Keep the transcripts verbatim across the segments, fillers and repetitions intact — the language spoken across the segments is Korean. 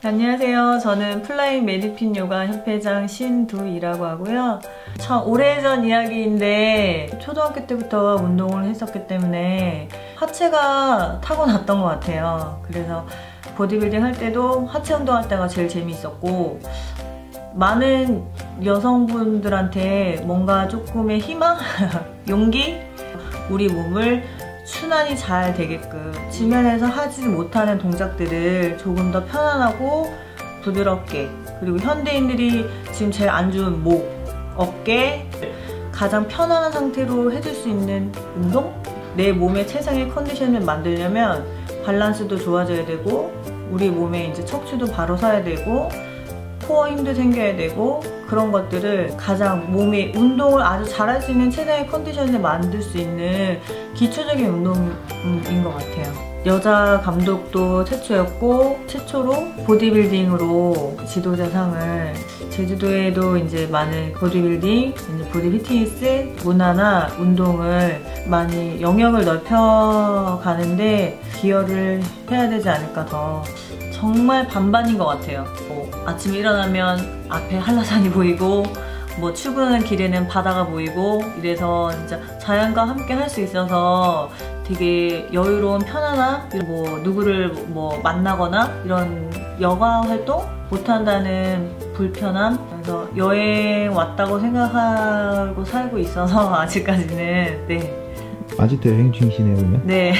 안녕하세요. 저는 플라잉 메디핀 요가 협회장 신두이라고 하고요. 참 오래전 이야기인데 초등학교 때부터 운동을 했었기 때문에 하체가 타고났던 것 같아요. 그래서 보디빌딩 할 때도 하체 운동할 때가 제일 재미있었고, 많은 여성분들한테 뭔가 조금의 희망? 용기? 우리 몸을 순환이 잘 되게끔 지면에서 하지 못하는 동작들을 조금 더 편안하고 부드럽게, 그리고 현대인들이 지금 제일 안 좋은 목, 어깨 가장 편안한 상태로 해줄 수 있는 운동? 내 몸의 최상의 컨디션을 만들려면 밸런스도 좋아져야 되고, 우리 몸에 이제 척추도 바로 서야 되고, 코어 힘도 생겨야 되고, 그런 것들을 가장 몸의 운동을 아주 잘할 수 있는 최상의 컨디션을 만들 수 있는 기초적인 운동인 것 같아요. 여자 감독도 최초였고, 최초로 보디빌딩으로 지도자상을, 제주도에도 이제 많은 보디빌딩, 이제 보디 피트니스 문화나 운동을 많이 영역을 넓혀가는데 기여를 해야 되지 않을까. 더 정말 반반인 것 같아요. 뭐 아침에 일어나면 앞에 한라산이 보이고, 뭐 출근하는 길에는 바다가 보이고, 이래서 진짜 자연과 함께 할 수 있어서 되게 여유로운 편안함, 뭐 누구를 뭐 만나거나 이런 여가 활동 못한다는 불편함, 그래서 여행 왔다고 생각하고 살고 있어서 아직까지는. 네. 아직도 여행 중이시네요, 그러면? 네.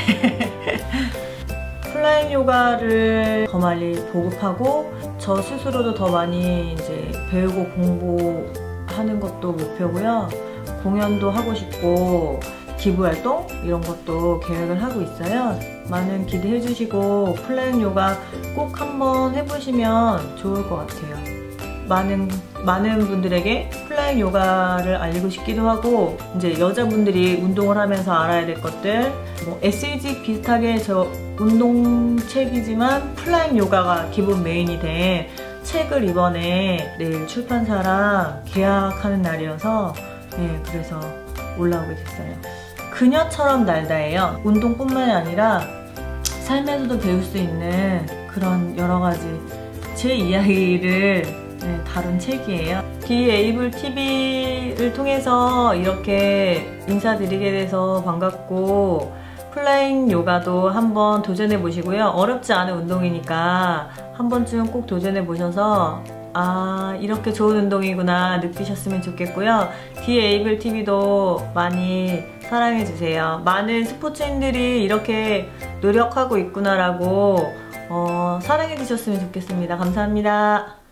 플라잉 요가를 더 많이 보급하고, 저 스스로도 더 많이 이제 배우고 공부하는 것도 목표고요. 공연도 하고 싶고, 기부활동 이런 것도 계획을 하고 있어요. 많은 기대해 주시고 플라잉 요가 꼭 한번 해보시면 좋을 것 같아요. 많은 많은 분들에게 플라잉 요가를 알리고 싶기도 하고, 이제 여자분들이 운동을 하면서 알아야 될 것들, 뭐 에스이지 비슷하게 저 운동책이지만 플라잉 요가가 기본 메인이 된 책을 이번에 내일 출판사랑 계약하는 날이어서, 네, 그래서 올라오게 됐어요. 그녀처럼 날다예요. 운동뿐만이 아니라 삶에서도 배울 수 있는 그런 여러 가지 제 이야기를, 네, 다룬 책이에요. 비에이블 티비를 통해서 이렇게 인사드리게 돼서 반갑고, 플라잉 요가도 한번 도전해 보시고요. 어렵지 않은 운동이니까 한 번쯤 꼭 도전해 보셔서 아, 이렇게 좋은 운동이구나 느끼셨으면 좋겠고요. 비에이블 티비도 많이 사랑해 주세요. 많은 스포츠인들이 이렇게 노력하고 있구나라고 어, 사랑해 주셨으면 좋겠습니다. 감사합니다.